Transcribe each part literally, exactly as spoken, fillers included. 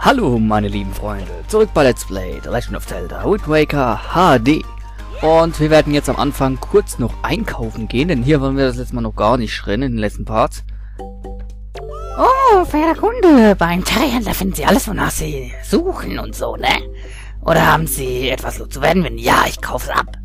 Hallo meine lieben Freunde, zurück bei Let's Play The Legend of Zelda Wind Waker H D. Und wir werden jetzt am Anfang kurz noch einkaufen gehen, denn hier waren wir das letzte Mal noch gar nicht drin in den letzten Parts. Oh, verehrter Kunde, beim Terryhändler finden Sie alles, wonach Sie suchen und so, ne? Oder haben Sie etwas loszuwerden? Wenn ja, ich kauf's ab.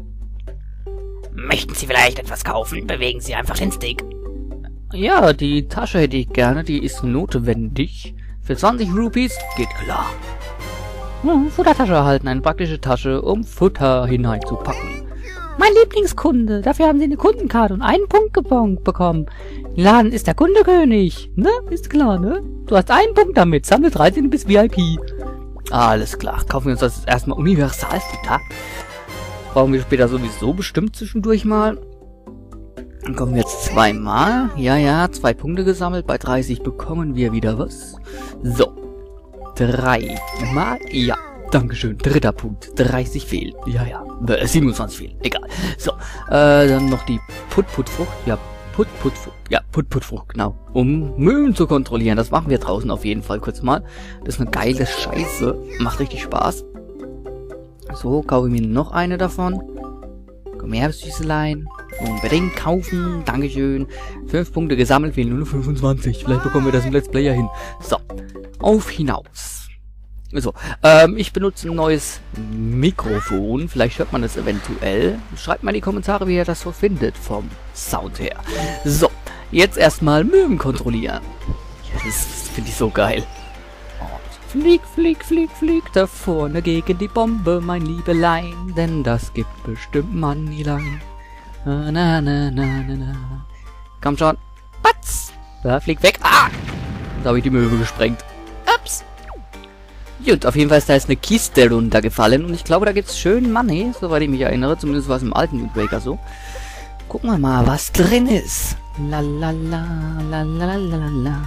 Möchten Sie vielleicht etwas kaufen? Bewegen Sie einfach den Stick. Ja, die Tasche hätte ich gerne, die ist notwendig. Für zwanzig Rupees geht klar. Hm, Futtertasche erhalten, eine praktische Tasche, um Futter hineinzupacken. Mein Lieblingskunde, dafür haben Sie eine Kundenkarte und einen Punkt bekommen. Im Laden ist der Kundekönig, ne? Ist klar, ne? Du hast einen Punkt damit, sammle dreizehn bis V I P. Alles klar, kaufen wir uns das erstmal Universalfutter. Brauchen wir später sowieso bestimmt zwischendurch mal. Dann kommen wir jetzt zweimal. Ja, ja, zwei Punkte gesammelt. Bei dreißig bekommen wir wieder was. So. Drei mal. Ja, dankeschön. Dritter Punkt. dreißig fehlt. Ja, ja. Äh, siebenundzwanzig fehlt. Egal. So. Äh, dann noch die Put-Put-Frucht. Ja, Put-Put-Frucht. Ja, Put-Put-Frucht, genau. Um Mühlen zu kontrollieren. Das machen wir draußen auf jeden Fall kurz mal. Das ist eine geile Scheiße. Macht richtig Spaß. So, kaufe ich mir noch eine davon. Komm her, Süßelein. Unbedingt kaufen. Dankeschön. Fünf Punkte gesammelt, fehlen nur noch fünfundzwanzig. Vielleicht bekommen wir das im Let's Player hin. So. Auf hinaus. So. Ähm, ich benutze ein neues Mikrofon. Vielleicht hört man das eventuell. Schreibt mal in die Kommentare, wie ihr das so findet vom Sound her. So. Jetzt erstmal Möwen kontrollieren. Ja, das finde ich so geil. Flieg, flieg, flieg, flieg da vorne gegen die Bombe, mein Liebelein. Denn das gibt bestimmt Moneylein. Na, na, na, na, na. Komm schon. Patz. Da, flieg weg. Ah! Da habe ich die Möwe gesprengt. Ups. Gut, auf jeden Fall ist da jetzt eine Kiste runtergefallen. Und ich glaube, da gibt es schön Money, soweit ich mich erinnere. Zumindest war es im alten Wind Waker so. Gucken wir mal, was drin ist. La la la, la la la la la.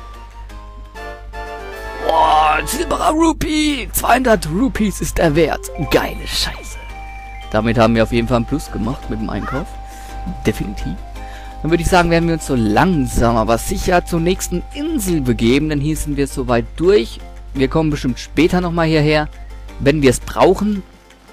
Boah, silberer Rupee. zweihundert Rupees ist der Wert. Geile Scheiße. Damit haben wir auf jeden Fall einen Plus gemacht mit dem Einkauf. Definitiv. Dann würde ich sagen, werden wir uns so langsam, aber sicher zur nächsten Insel begeben. Denn hier sind wir soweit durch. Wir kommen bestimmt später nochmal hierher, wenn wir es brauchen.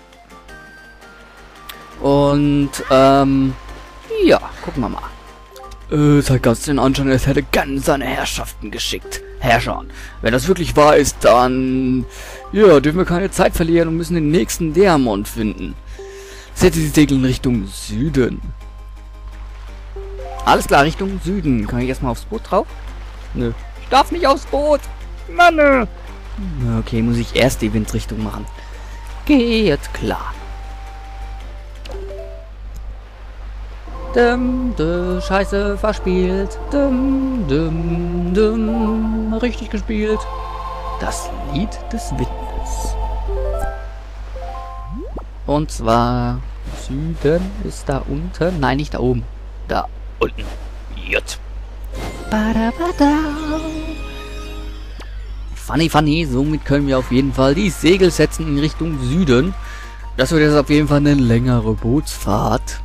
Und, ähm, ja, gucken wir mal. Äh, es hat ganz den Anschein, als hätte ganz seine Herrschaften geschickt. Herrscher. Wenn das wirklich wahr ist, dann, ja, dürfen wir keine Zeit verlieren und müssen den nächsten Diamond finden. Setze die Segel in Richtung Süden. Alles klar, Richtung Süden. Kann ich erstmal aufs Boot drauf? Nö. Ich darf nicht aufs Boot. Mann. Okay, muss ich erst die Windrichtung machen. Geht klar. Dum, dum, Scheiße, verspielt. Dum, dum, dum, richtig gespielt. Das Lied des Windes. Und zwar Süden ist da unten. Nein, nicht da oben. Da unten. Jut. Funny, funny. Somit können wir auf jeden Fall die Segel setzen in Richtung Süden. Das wird jetzt auf jeden Fall eine längere Bootsfahrt.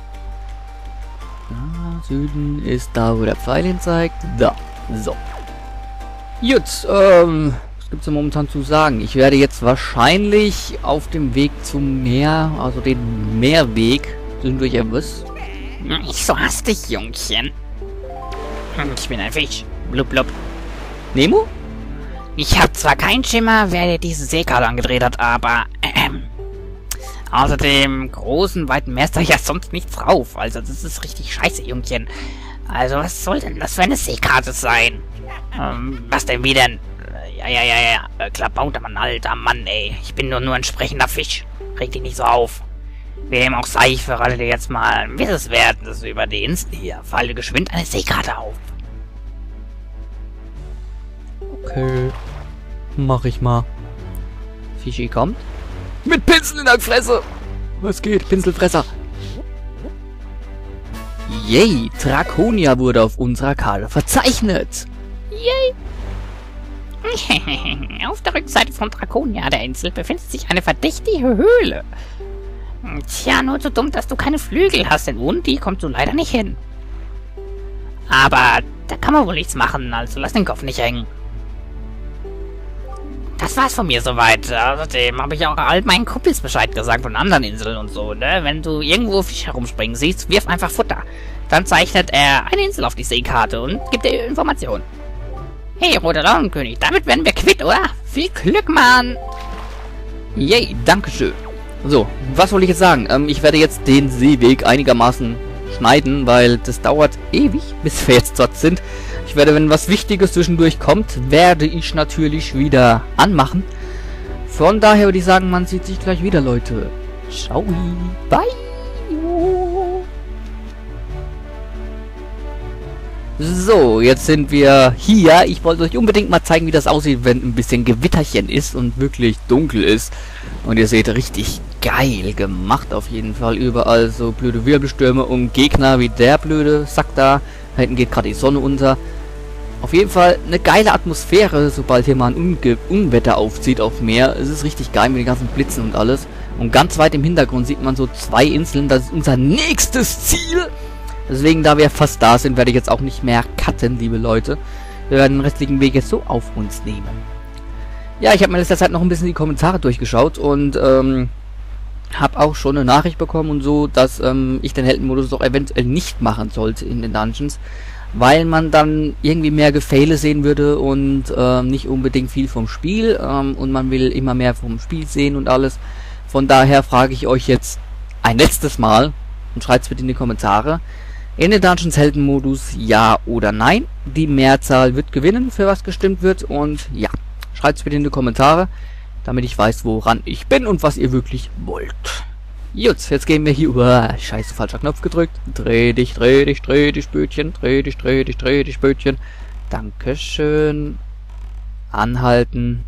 Da, Süden ist da, wo der Pfeil hin zeigt. Da. So. Gut, ähm... was gibt's denn momentan zu sagen? Ich werde jetzt wahrscheinlich auf dem Weg zum Meer, also den Meerweg, zwischendurch etwas. Nicht so hastig, Jungchen. Ich bin ein Fisch. Blub, blub. Nemo? Ich habe zwar keinen Schimmer, wer diese Seekarte angedreht hat, aber... Ähm, außer dem großen, weiten Meer ist da ja sonst nichts drauf. Also das ist richtig scheiße, Jungchen. Also was soll denn das für eine Seekarte sein? Ähm, was denn wie denn? Ja, ja, ja, ja. Klabauter Mann, alter Mann, ey. Ich bin nur nur ein sprechender Fisch. Reg dich nicht so auf. Wie dem auch sei, ich verrate dir jetzt mal ein Wissenswertes über die Insel hier. Falle geschwind eine Seekarte auf. Okay. Mach ich mal. Fischi kommt. Mit Pinsel in der Fresse. Was geht, Pinselfresser? Yay, Draconia wurde auf unserer Karte verzeichnet. Yay. Auf der Rückseite von Draconia, der Insel, befindet sich eine verdächtige Höhle. Tja, nur so dumm, dass du keine Flügel hast, denn ohne die kommst du leider nicht hin. Aber da kann man wohl nichts machen, also lass den Kopf nicht hängen. Das war's von mir soweit. Außerdem habe ich auch all meinen Kumpels Bescheid gesagt von anderen Inseln und so, ne? Wenn du irgendwo Fisch herumspringen siehst, wirf einfach Futter. Dann zeichnet er eine Insel auf die Seekarte und gibt dir Informationen. Hey, roter Laugenkönig, damit werden wir quitt, oder? Viel Glück, Mann! Yay, dankeschön. So, was wollte ich jetzt sagen? Ähm, ich werde jetzt den Seeweg einigermaßen schneiden, weil das dauert ewig, bis wir jetzt dort sind. Ich werde, wenn was Wichtiges zwischendurch kommt, werde ich natürlich wieder anmachen. Von daher würde ich sagen, man sieht sich gleich wieder, Leute. Ciao, bye! So, jetzt sind wir hier. Ich wollte euch unbedingt mal zeigen, wie das aussieht, wenn ein bisschen Gewitterchen ist und wirklich dunkel ist. Und ihr seht, richtig geil gemacht auf jeden Fall. Überall so blöde Wirbelstürme und Gegner wie der blöde Sack da. Da hinten geht gerade die Sonne unter. Auf jeden Fall eine geile Atmosphäre, sobald hier mal ein Unge Unwetter aufzieht auf Meer. Es ist richtig geil mit den ganzen Blitzen und alles. Und ganz weit im Hintergrund sieht man so zwei Inseln. Das ist unser nächstes Ziel. Deswegen, da wir fast da sind, werde ich jetzt auch nicht mehr cutten, liebe Leute. Wir werden den restlichen Weg jetzt so auf uns nehmen. Ja, ich habe mir in letzter Zeit noch ein bisschen die Kommentare durchgeschaut und ähm, habe auch schon eine Nachricht bekommen und so, dass ähm, ich den Heldenmodus doch eventuell nicht machen sollte in den Dungeons, weil man dann irgendwie mehr Gefehle sehen würde und ähm, nicht unbedingt viel vom Spiel ähm, und man will immer mehr vom Spiel sehen und alles. Von daher frage ich euch jetzt ein letztes Mal und schreibt es bitte in die Kommentare. In den Dungeons Heldenmodus ja oder nein. Die Mehrzahl wird gewinnen, für was gestimmt wird. Und ja, schreibt es bitte in die Kommentare, damit ich weiß, woran ich bin und was ihr wirklich wollt. Gut, jetzt gehen wir hier über... Scheiße, falscher Knopf gedrückt. Dreh dich, dreh dich, dreh dich, Bötchen. Dreh dich, dreh dich, dreh dich, Bötchen. Dankeschön. Anhalten.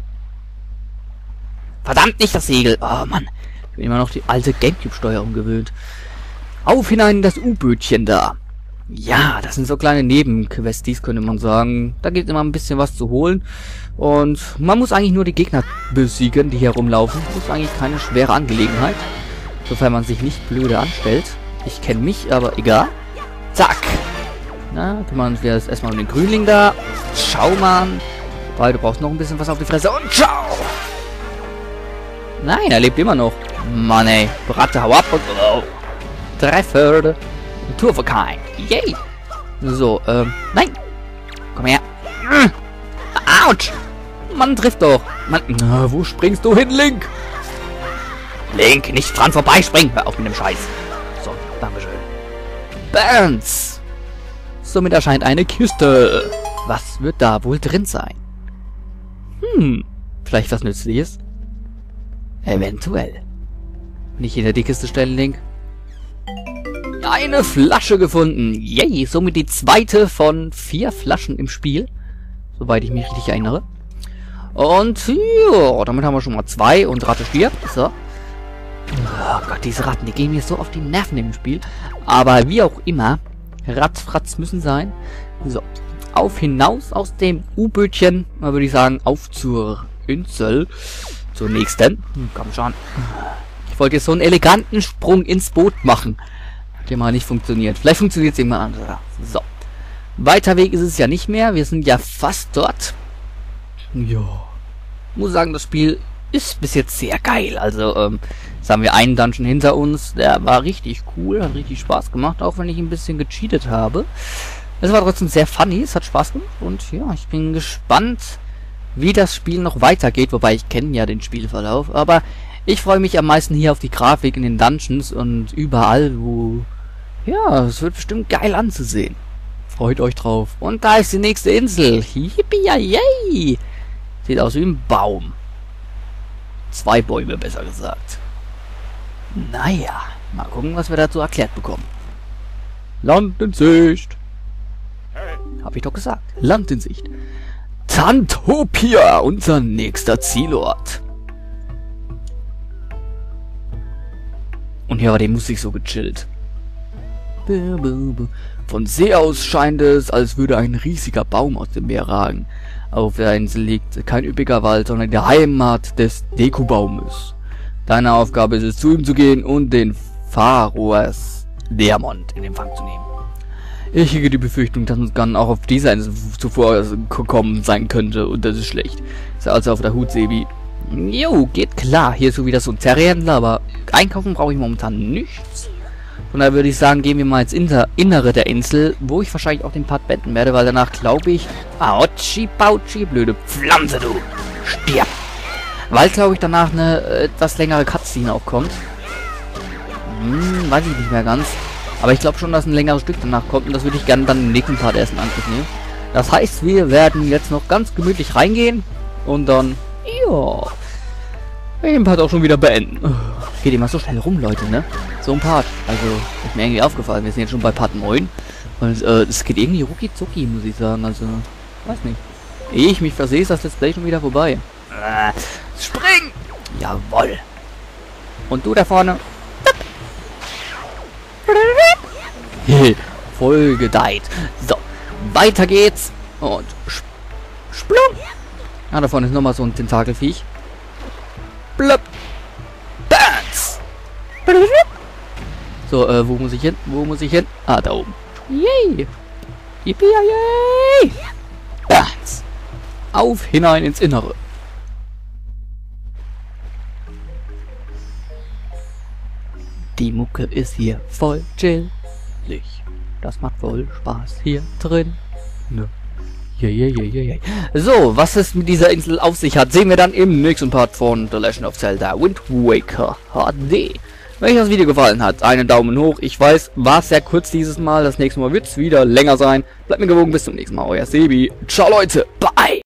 Verdammt, nicht das Segel. Oh Mann, ich bin immer noch die alte Gamecube-Steuerung gewöhnt. Auf hinein das U-Bötchen da. Ja, das sind so kleine Nebenquesties, könnte man sagen. Da gibt es immer ein bisschen was zu holen. Und man muss eigentlich nur die Gegner besiegen, die hier rumlaufen. Das ist eigentlich keine schwere Angelegenheit. Sofern man sich nicht blöde anstellt. Ich kenne mich, aber egal. Zack. Na, kümmern wir uns erstmal um den Grünling da. Schau mal. Weil du brauchst noch ein bisschen was auf die Fresse. Und schau. Nein, er lebt immer noch. Mann ey. Bratte, hau ab und... Oh. Treffer. Tour for kind. Yay. So, ähm, nein. Komm her. Autsch. Mann, trifft doch. Mann, na, wo springst du hin, Link? Link, nicht dran vorbeispringen. Hör auf mit dem Scheiß. So, dankeschön. Burns. Somit erscheint eine Kiste. Was wird da wohl drin sein? Hm, vielleicht was Nützliches? Eventuell. Nicht hinter die Kiste stellen, Link. Eine Flasche gefunden. Yay, somit die zweite von vier Flaschen im Spiel. Soweit ich mich richtig erinnere. Und ja, damit haben wir schon mal zwei und Ratte stirbt. So. Oh Gott, diese Ratten, die gehen mir so auf die Nerven im Spiel. Aber wie auch immer, Ratzfratz müssen sein. So, auf hinaus aus dem U-Bötchen. Mal würde ich sagen, auf zur Insel. Zur nächsten. Hm, komm schon. Ich wollte jetzt so einen eleganten Sprung ins Boot machen. Der mal nicht funktioniert. Vielleicht funktioniert es irgendwann anders. So. Weiter Weg ist es ja nicht mehr. Wir sind ja fast dort. Ja. Ich muss sagen, das Spiel ist bis jetzt sehr geil. Also, ähm, jetzt haben wir einen Dungeon hinter uns. Der war richtig cool. Hat richtig Spaß gemacht. Auch wenn ich ein bisschen gecheatet habe. Es war trotzdem sehr funny. Es hat Spaß gemacht. Und ja, ich bin gespannt, wie das Spiel noch weitergeht. Wobei, ich kenne ja den Spielverlauf. Aber ich freue mich am meisten hier auf die Grafik in den Dungeons und überall, wo... Ja, es wird bestimmt geil anzusehen. Freut euch drauf. Und da ist die nächste Insel. Yippie-yay! Sieht aus wie ein Baum. Zwei Bäume, besser gesagt. Naja, mal gucken, was wir dazu erklärt bekommen. Land in Sicht. Hab ich doch gesagt. Land in Sicht. Tantopia, unser nächster Zielort. Und hier war die Musik so gechillt. Von See aus scheint es, als würde ein riesiger Baum aus dem Meer ragen. Auf der Insel liegt kein üppiger Wald, sondern die Heimat des Dekubaumes. Deine Aufgabe ist es, zu ihm zu gehen und den Pharaos Diamond in Empfang zu nehmen. Ich hege die Befürchtung, dass uns Gun auch auf dieser Insel zuvor gekommen sein könnte, und das ist schlecht. Sei also auf der Hut, Sebi. Jo, geht klar. Hier ist schon wieder so ein Zerrhändler, aber einkaufen brauche ich momentan nichts. Von daher würde ich sagen, gehen wir mal ins Inter Innere der Insel, wo ich wahrscheinlich auch den Part beenden werde, weil danach glaube ich... Autschi, Pautschi, blöde Pflanze, du! Stirb! Weil, glaube ich, danach eine äh, etwas längere Cutscene auch kommt. Hm, weiß ich nicht mehr ganz. Aber ich glaube schon, dass ein längeres Stück danach kommt und das würde ich gerne dann im nächsten Part erst in Angriff nehmen. Das heißt, wir werden jetzt noch ganz gemütlich reingehen und dann... Ja... den Part auch schon wieder beenden. Geht immer so schnell rum, Leute, ne? So ein Part. Also, ist mir irgendwie aufgefallen. Wir sind jetzt schon bei Part neun. Und äh, es geht irgendwie rucki zucki, muss ich sagen. Also, weiß nicht. Ehe ich mich versehe, ist das Let's Play schon wieder vorbei. Äh, spring! Jawoll. Und du da vorne. Voll gedeiht. So, weiter geht's. Und sp Splung. Ah, da vorne ist nochmal so ein Tentakelviech. Blöpp. Dance. So, äh, wo muss ich hin? Wo muss ich hin? Ah, da oben. Yay. Yippie, yay. Dance. Auf hinein ins Innere. Die Mucke ist hier voll chillig. Das macht voll Spaß hier drin. Ne? Yeah, yeah, yeah, yeah, yeah. So, was es mit dieser Insel auf sich hat, sehen wir dann im nächsten Part von The Legend of Zelda Wind Waker H D. Wenn euch das Video gefallen hat, einen Daumen hoch. Ich weiß, war sehr kurz dieses Mal. Das nächste Mal wird es wieder länger sein. Bleibt mir gewogen. Bis zum nächsten Mal. Euer Sebi. Ciao, Leute. Bye.